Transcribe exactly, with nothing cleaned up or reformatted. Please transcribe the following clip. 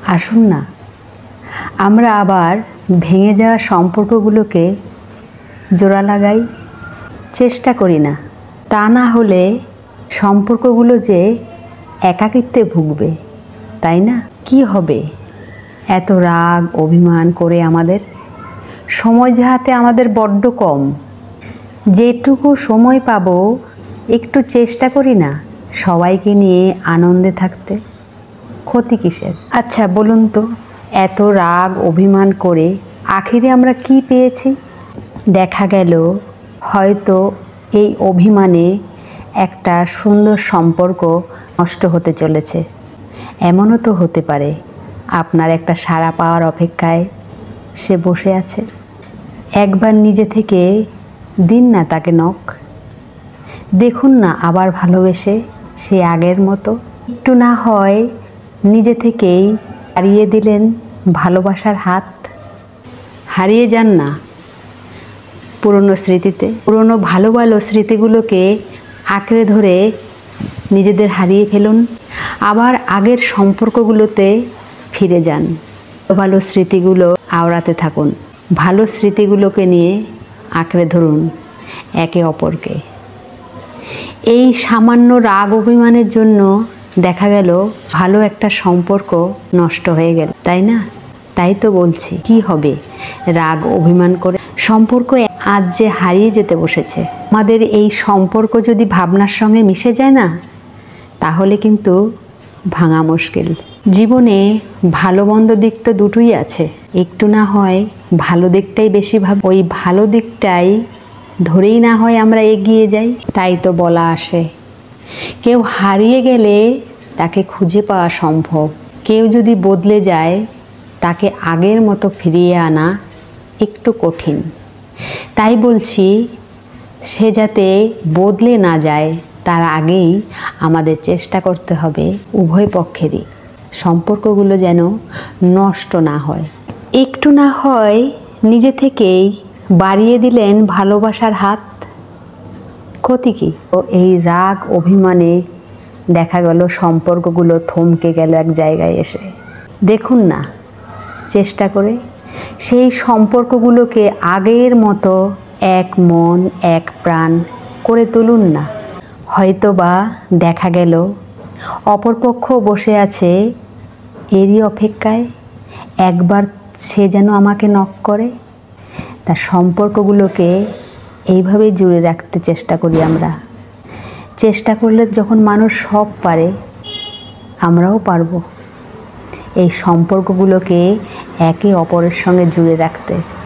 আসুন না আমরা আবার ভেঙে যাওয়া সম্পর্কগুলোকে জোড়া লাগাই, চেষ্টা করি না। তা না হলে সম্পর্কগুলো যে একাকিত্বে ভুগবে, তাই না? কি হবে এত রাগ অভিমান করে? আমাদের সময় যে হাতে আমাদের বড্ড কম। যেটুকু সময় পাবো একটু চেষ্টা করি না সবাইকে নিয়ে আনন্দে থাকতে? ক্ষতি কিসের? আচ্ছা বলুন তো, এত রাগ অভিমান করে আখিরে আমরা কি পেয়েছি? দেখা গেল হয়তো এই অভিমানে একটা সুন্দর সম্পর্ক নষ্ট হতে চলেছে। এমনও তো হতে পারে আপনার একটা সাড়া পাওয়ার অপেক্ষায় সে বসে আছে। একবার নিজে থেকে দিন না তাকে নখ, দেখুন না আবার ভালোবেসে সে আগের মতো। একটু না হয় নিজে থেকেই হারিয়ে দিলেন ভালোবাসার হাত। হারিয়ে যান না পুরনো স্মৃতিতে। পুরনো ভালো ভালো স্মৃতিগুলোকে আঁকড়ে ধরে নিজেদের হারিয়ে ফেলুন। আবার আগের সম্পর্কগুলোতে ফিরে যান। ভালো স্মৃতিগুলো আওড়াতে থাকুন। ভালো স্মৃতিগুলোকে নিয়ে আঁকড়ে ধরুন একে অপরকে। এই সামান্য রাগ অভিমানের জন্য দেখা গেল ভালো একটা সম্পর্ক নষ্ট হয়ে গেল, তাই না? তাই তো বলছি, কি হবে রাগ অভিমান করে? সম্পর্ক আজ যে হারিয়ে যেতে বসেছে। আমাদের এই সম্পর্ক যদি ভাবনার সঙ্গে মিশে যায় না, তাহলে কিন্তু ভাঙা মুশকিল। জীবনে ভালো মন্দ দিক তো দুটোই আছে। একটু না হয় ভালো দিকটাই বেশি ভাব, ওই ভালো দিকটাই ধরেই না হয় আমরা এগিয়ে যাই। তাই তো বলা আসে, কেউ হারিয়ে গেলে তাকে খুঁজে পাওয়া সম্ভব। কেউ যদি বদলে যায় তাকে আগের মতো ফিরিয়ে আনা একটু কঠিন। তাই বলছি, সে যাতে বদলে না যায় তার আগেই আমাদের চেষ্টা করতে হবে উভয় পক্ষেরই সম্পর্কগুলো যেন নষ্ট না হয়। একটু না হয় নিজে থেকেই বাড়িয়ে দিলেন ভালোবাসার হাত, ক্ষতি কি? ও এই রাগ অভিমানে দেখা গেল সম্পর্কগুলো থমকে গেল এক জায়গায় এসে। দেখুন না চেষ্টা করে সেই সম্পর্কগুলোকে আগের মতো এক মন এক প্রাণ করে তুলুন না। হয়তো বা দেখা গেল অপরপক্ষ বসে আছে এরই অপেক্ষায়, একবার সে যেন আমাকে নক করে। তার সম্পর্কগুলোকে এইভাবেই জুড়ে রাখতে চেষ্টা করি আমরা। চেষ্টা করলে যখন মানুষ সব পারে, আমরাও পারবো এই সম্পর্কগুলোকে একে অপরের সঙ্গে জুড়ে রাখতে।